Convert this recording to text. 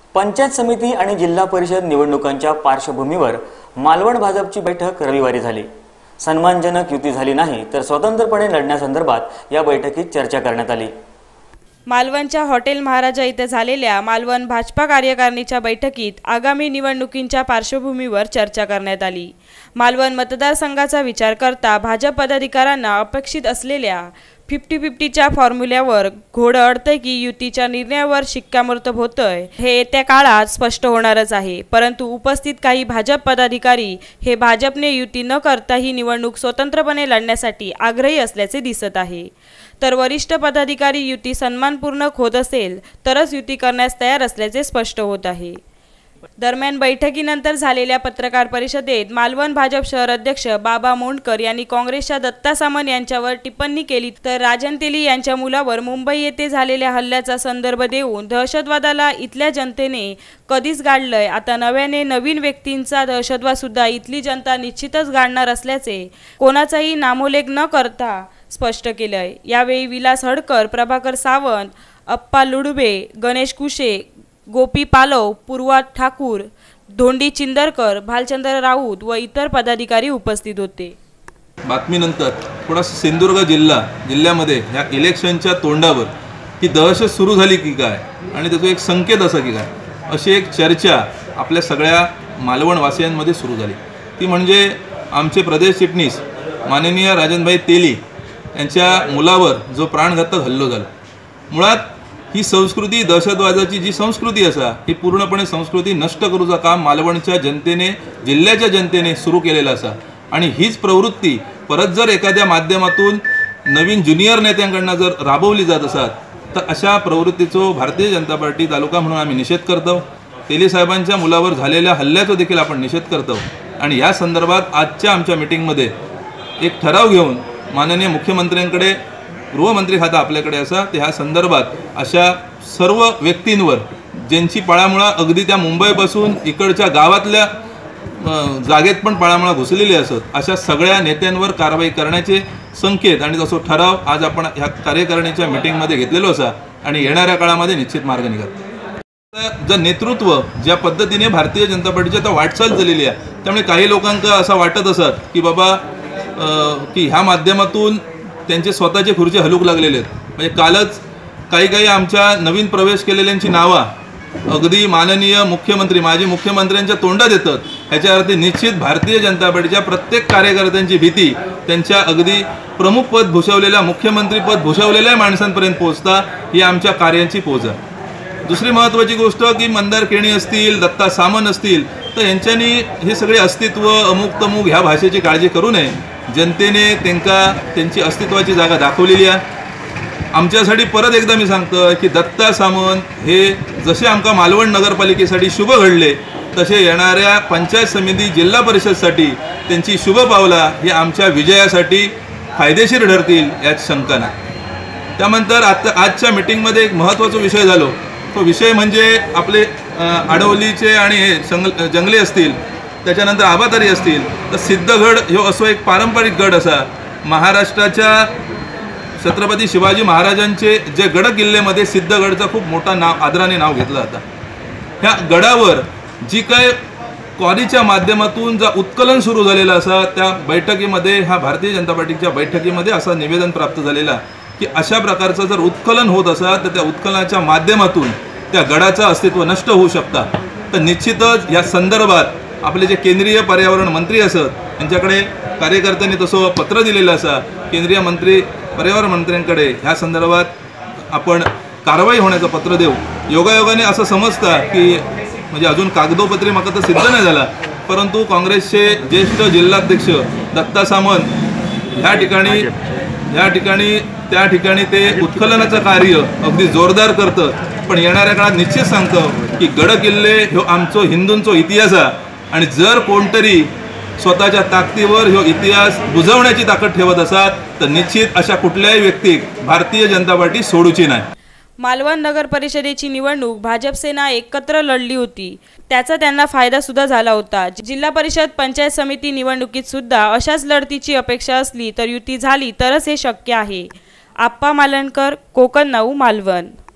पंचायत समिती आणि जिल्हा परिषद निवडणुकांच्या पार्श्वभूमीवर मालवण भाजपची बैठक रविवारी झाली। सन्मानजनक युती झाली नाही तर स्वतंत्रपणे लढण्यासंदर्भात या बैठकीत चर्चा करण्यात आली। मालवणच्या हॉटेल महाराजा इथे झालेल्या मालवण भाजपा कार्यकारिणीच्या बैठकीत आगामी निवडणुकींच्या पार्श्वभूमीवर चर्चा करण्यात आली। मालवण मतदारसंघाचा विचार करता भाजप पदाधिकाऱ्यांना अपेक्षित असलेल्या 50-50च्या फॉर्म्युल्यावर घोडं अडतंय की युतीच्या निर्णयावर शिक्कामोर्तब होतंय हे येत्या काळात स्पष्ट होणारच आहे। परंतु उपस्थित काही भाजप पदाधिकारी हे भाजपने युती न करता ही निवडणूक स्वतंत्रपणे लढण्यासाठी आग्रही असल्याचे दिसत आहे, तर वरिष्ठ पदाधिकारी युती सन्मानपूर्ण होत असेल तरच युती करण्यास तयार असल्याचे स्पष्ट होत आहे। दरम्यान बैठकीनंतर झालेल्या पत्रकार परिषदेत मालवण भाजप शहर अध्यक्ष बाबा मोंडकर यांनी काँग्रेसच्या दत्ता सामंत यांच्यावर टिप्पणी केली, तर राजन तेली यांच्या मुलावर मुंबई येथे झालेल्या हल्ल्याचा संदर्भ देऊन दहशतवादाला इथल्या जनतेने कधीच गाडलंय, आता नव्याने नवीन व्यक्तींचा दहशतवाद सुद्धा इथली जनता निश्चितच गाडणार असल्याचे कोणाचाही नामोल्लेख न करता स्पष्ट केलंय। यावेळी विलास हडकर, प्रभाकर सावंत, अप्पा लुडबे, गणेश कुशे, गोपी पालव, पूर्वा ठाकूर, धोंडी चिंदरकर, भालचंद्र राऊत व इतर पदाधिकारी उपस्थित होते। बातमीनंतर थोडासा सिंधुदुर्ग जिल्ह्यामध्ये ह्या इलेक्शनच्या तोंडावर ही दहशत सुरू झाली की काय आणि त्याचा एक संकेत असा की काय अशी एक चर्चा आपल्या सगळ्या मालवणवासियांमध्ये सुरू झाली। ती म्हणजे आमचे प्रदेश चिटणीस माननीय राजनभाई तेली यांच्या मुलावर जो प्राणघातक हल्लो झाला। मुळात ही संस्कृती, दहशतवादाची जी संस्कृती असा ही पूर्णपणे संस्कृती नष्ट करूचा काम मालवणच्या जनतेने, जिल्ह्याच्या जनतेने सुरू केलेला असा आणि हीच प्रवृत्ती परत जर एखाद्या माध्यमातून नवीन ज्युनियर नेत्यांकडून जर राबवली जात असत तर अशा प्रवृत्तीचा भारतीय जनता पार्टी तालुका म्हणून आम्ही निषेध करतो। तेली साहेबांच्या मुलावर झालेल्या हल्ल्याचा देखील आपण निषेध करतो आणि या संदर्भात आजच्या आमच्या मीटिंगमध्ये एक ठराव घेऊन माननीय मुख्यमंत्र्यांकडे, गृहमंत्री खाता आपल्याकडे असा ते ह्या संदर्भात अशा सर्व व्यक्तींवर ज्यांची पाळामुळा अगदी त्या मुंबईपासून इकडच्या गावातल्या जागेत पण पाळामुळा घुसलेली असत अशा सगळ्या नेत्यांवर कारवाई करण्याचे संकेत आणि तसो ठराव आज आपण ह्या कार्यकारिणीच्या मीटिंगमध्ये घेतलेलो असा आणि येणाऱ्या काळामध्ये निश्चित मार्ग निघत। जर नेतृत्व ज्या पद्धतीने भारतीय जनता पार्टीची आता वाटचाल झालेली आहे त्यामुळे काही लोकांना असं वाटत असत की बाबा की ह्या माध्यमातून त्यांचे स्वतःचे खुर्चे हलूक लागलेले आहेत। म्हणजे कालच काही आमच्या नवीन प्रवेश केलेल्यांची नावं अगदी माननीय मुख्यमंत्री, माजी मुख्यमंत्र्यांच्या तोंडात येतात। ह्याच्या अर्थ निश्चित भारतीय जनता पार्टीच्या प्रत्येक कार्यकर्त्यांची भीती त्यांच्या अगदी प्रमुख पद भूषवलेल्या, मुख्यमंत्री पद भूषवलेल्या माणसांपर्यंत पोहोचता ही आमच्या कार्यांची पोच आहे। दुसरी महत्त्वाची गोष्ट की मंदार केणी असतील, दत्ता सामंत असतील तर यांच्यानी हे सगळे अस्तित्व अमुक तमुक ह्या भाषेची काळजी करू नये। जनतेने त्यांची अस्तित्वाची जागा दाखवलेली आहे। आमच्यासाठी परत एकदा मी सांगतो की दत्ता सामंत हे जसे आमका मालवण नगरपालिकेसाठी शुभ घडले तसे येणाऱ्या पंचायत समिती, जिल्हा परिषदसाठी त्यांची शुभ पावला ही आमच्या विजयासाठी फायदेशीर ठरतील यात शंका नाही। त्यानंतर आजच्या मीटिंगमध्ये एक महत्त्वाचा विषय झालो, तो विषय म्हणजे आपले आडवलीचे आणि हे जंगले असतील, त्याच्यानंतर आबातारी असतील तर सिद्धगड ह्यो असो एक पारंपरिक गड असा महाराष्ट्राच्या छत्रपती शिवाजी महाराजांचे जे गड किल्ल्यामध्ये सिद्धगडचा खूप मोठा आदराने नाव घेतलं जातं। ह्या गडावर जी काय क्वारीच्या माध्यमातून जो उत्कलन सुरू झालेला असा त्या बैठकीमध्ये, ह्या भारतीय जनता पार्टीच्या बैठकीमध्ये असं निवेदन प्राप्त झालेला की अशा प्रकारचं जर उत्कलन होत असा तर त्या उत्कलनाच्या माध्यमातून त्या गडाचं अस्तित्व नष्ट होऊ शकता। तर निश्चितच या संदर्भात आपले जे केंद्रीय पर्यावरण मंत्री असत यांच्याकडे कार्यकर्त्यांनी तसं पत्र दिलेलं असा, केंद्रीय मंत्री पर्यावरण मंत्र्यांकडे ह्या संदर्भात आपण कारवाई होण्याचं पत्र देऊ। योगायोगाने असं समजतं की म्हणजे अजून कागदोपत्री माका तर सिद्ध नाही झाला, परंतु काँग्रेसचे ज्येष्ठ जिल्हाध्यक्ष दत्ता सामंत त्या ठिकाणी ते उत्खननाचं कार्य अगदी जोरदार करतात। पण येणाऱ्या काळात निश्चित सांगतो की गड किल्ले ह्यो आमचो हिंदूंचो इतिहास आहे आणि जर कोणतरी स्वतःच्या ताकदीवर ह्यो इतिहास बुजवण्याची ताकद ठेवत असतात तर निश्चित अशा कुठल्याही व्यक्तीक भारतीय जनता पार्टी सोडूची नाही। मालवण नगर परिषदेची निवडणूक भाजप सेना एकत्र लढली होती, त्याचा त्यांना फायदा सुद्धा झाला होता। जिल्हा परिषद, पंचायत समिती निवडणुकीत सुद्धा अशाच लढतीची अपेक्षा असली तर युती झाली तरच हे शक्य आहे। आप्पा मालणकर, कोकण 9, मालवण।